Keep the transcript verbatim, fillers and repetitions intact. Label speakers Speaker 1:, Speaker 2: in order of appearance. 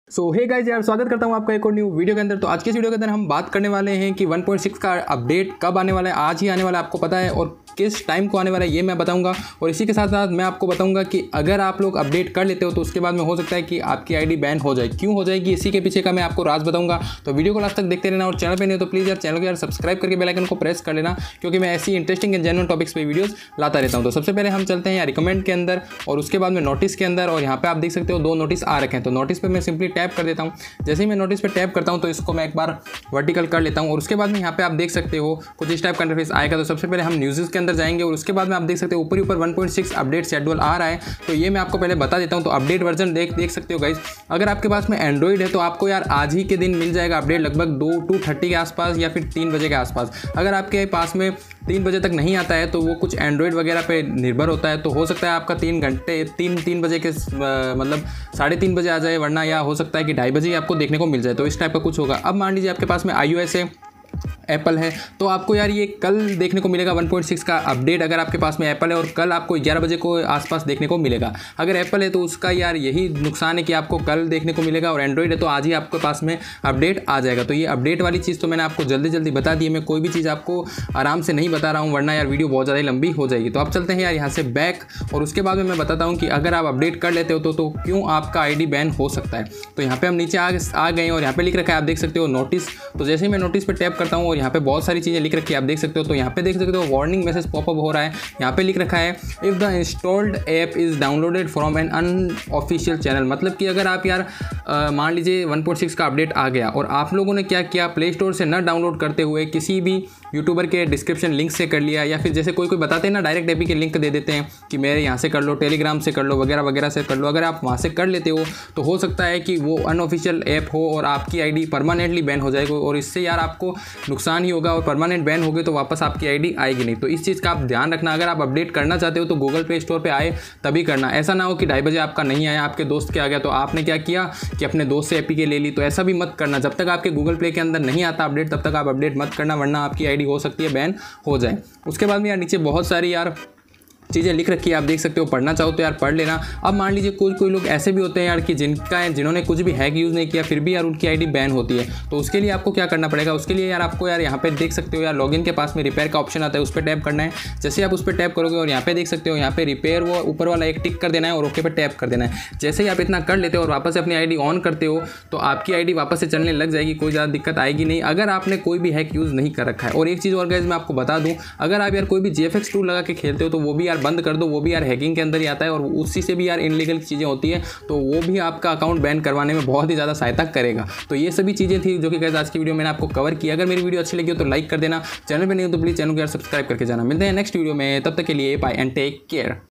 Speaker 1: सो hey guys यार, स्वागत करता हूँ आपका एक और न्यू वीडियो के अंदर। तो आज के इस वीडियो के अंदर हम बात करने वाले हैं कि वन पॉइंट सिक्स का अपडेट कब आने वाला है। आज ही आने वाला है, आपको पता है, और किस टाइम को आने वाला है ये मैं बताऊंगा। और इसी के साथ साथ मैं आपको बताऊंगा कि अगर आप लोग अपडेट कर लेते हो तो उसके बाद में हो सकता है कि आपकी आईडी बैन हो जाए। क्यों हो जाएगी, इसी के पीछे का मैं आपको राज बताऊंगा। तो वीडियो को लास्ट तक देखते रहना, और चैनल पे नहीं हो तो प्लीज़ यार चैनल को यार सब्सक्राइब करके बेल आइकन को प्रेस कर लेना, क्योंकि मैं ऐसी इंटरेस्टिंग एंड जेन्युइन टॉपिक्स पे वीडियोस लाता रहता हूँ। तो सबसे पहले हम चलते हैं यार रिकमेंड के अंदर, और उसके बाद में नोटिस के अंदर। और यहाँ पे आप देख सकते हो दो नोटिस आ रखे हैं। तो नोटिस पे मैं सिंपली टैप कर देता हूँ। जैसे ही मैं नोटिस पे टैप करता हूँ तो इसको मैं एक बार वर्टिकल कर लेता हूँ, और उसके बाद में यहाँ पे आप देख सकते हो कुछ इस टाइप का इंटरफेस आएगा। तो सबसे पहले हम न्यूज़ के अंदर जाएंगे, और उसके बाद में आप देख सकते हो ऊपर ही ऊपर one point six update schedule आ रहा है। तो ये मैं आपको पहले बता देता हूँ। तो अपडेट वर्जन देख देख सकते हो गाइस। अगर आपके पास में एंड्रॉइड है तो आपको यार आज ही के दिन मिल जाएगा अपडेट, लगभग दो टू थर्टी के आसपास या फिर तीन बजे के आसपास। अगर आपके पास में तीन बजे तक नहीं आता है तो वो कुछ एंड्रॉइड वगैरह पे निर्भर होता है। तो हो सकता है आपका तीन घंटे तीन तीन बजे के मतलब साढ़े तीन बजे आ जाए, वरना या हो सकता है कि ढाई बजे आपको देखने को मिल जाए। तो इस टाइप का कुछ होगा। अब मान लीजिए आपके पास में आईओएस है, एप्पल है, तो आपको यार ये कल देखने को मिलेगा वन पॉइंट सिक्स का अपडेट। अगर आपके पास में एप्पल है, और कल आपको ग्यारह बजे को आसपास देखने को मिलेगा। अगर एप्पल है तो उसका यार यही नुकसान है कि आपको कल देखने को मिलेगा, और एंड्रॉइड है तो आज ही आपके पास में अपडेट आ जाएगा। तो ये अपडेट वाली चीज़ तो मैंने आपको जल्दी जल्दी बता दी है। मैं कोई भी चीज़ आपको आराम से नहीं बता रहा हूँ, वरना यार वीडियो बहुत ज़्यादा लंबी हो जाएगी। तो आप चलते हैं यार यहाँ से बैक, और उसके बाद में मैं बताता हूँ कि अगर आप अपडेट कर लेते हो तो, तो क्यों आपका आई डी बैन हो सकता है। तो यहाँ पर हम नीचे आ आ गए, और यहाँ पर लिख रखा है, आप देख सकते हो नोटिस। तो जैसे ही मैं नोटिस पर टैप करता हूँ, और यहाँ पर बहुत सारी चीज़ें लिख रखी है, आप देख सकते हो। तो यहाँ पे देख सकते हो वार्निंग मैसेज पॉपअप हो रहा है। यहाँ पे लिख रखा है, if the installed app is downloaded from an unofficial channel. मतलब कि अगर आप यार मान लीजिए वन पॉइंट सिक्स का अपडेट आ गया, और आप लोगों ने क्या किया, प्ले स्टोर से न डाउनलोड करते हुए किसी भी यूट्यूबर के डिस्क्रिप्शन लिंक से कर लिया, या फिर जैसे कोई कोई बताते हैं ना, डायरेक्ट एपी के लिंक दे देते हैं कि मेरे यहाँ से कर लो, टेलीग्राम से कर लो, वगैरह वगैरह से कर लो। अगर आप वहाँ से कर लेते हो तो हो सकता है कि वो अनऑफिशियल ऐप हो और आपकी आईडी परमानेंटली बैन हो जाएगी, और इससे यार आपको नुकसान ही होगा। और परमानेंट बैन हो गए तो वापस आपकी आईडी आएगी नहीं। तो इस चीज़ का आप ध्यान रखना। अगर आप अपडेट करना चाहते हो तो गूगल प्ले स्टोर पे आए तभी करना। ऐसा ना हो कि ढाई बजे आपका नहीं आया, आपके दोस्त के आ गया, तो आपने क्या किया कि अपने दोस्त से एपी के ले ली। तो ऐसा भी मत करना। जब तक आपके गूगल प्ले के अंदर नहीं आता अपडेट, तब तक आप अपडेट मत करना, वरना आपकी आईडी हो सकती है बैन हो जाए। उसके बाद में यार नीचे बहुत सारी यार चीज़ें लिख रखी है, आप देख सकते हो। पढ़ना चाहो तो यार पढ़ लेना। अब मान लीजिए कोई कोई लोग ऐसे भी होते हैं यार कि जिनका जिन्होंने कुछ भी हैक यूज़ नहीं किया, फिर भी यार उनकी आईडी बैन होती है। तो उसके लिए आपको क्या करना पड़ेगा, उसके लिए यार आपको यार यहाँ पे देख सकते हो यार लॉगिन के पास में रिपेयर का ऑप्शन आता है, उस पर टैप करना है। जैसे आप उस पर टैप करोगे, और यहाँ पे देख सकते हो यहाँ पे रिपेयर वो ऊपर वाला एक टिक कर देना है, और ओके पे टैप कर देना है। जैसे ही आप इतना कर लेते हो और वापस अपनी आईडी ऑन करते हो, तो आपकी आईडी वापस से चलने लग जाएगी। कोई ज़्यादा दिक्कत आएगी नहीं, अगर आपने कोई भी हैक यूज़ नहीं कर रखा है। और एक चीज़ और गाइस मैं आपको बता दूँ, अगर आप यार कोई भी जीएफएक्स टूल लगा के खेलते हो तो वो भी यार बंद कर दो। वो भी हैकिंग के अंदर ही आता है, और उसी से भी यार इनलीगल चीज़ें होती है। तो वो भी आपका अकाउंट बैन करवाने में बहुत ही ज़्यादा सहायता करेगा। तो ये सभी चीज़ें थी जो कि गाइस आज की वीडियो मैंने आपको कवर की। अगर मेरी वीडियो अच्छी लगी हो तो लाइक कर देना, चैनल पे नहीं हो तो प्लीज़ चैनल को यार सब्सक्राइब करके जाना। मिलते हैं नेक्स्ट वीडियो में, तब तक के लिए बाय एंड टेक केयर।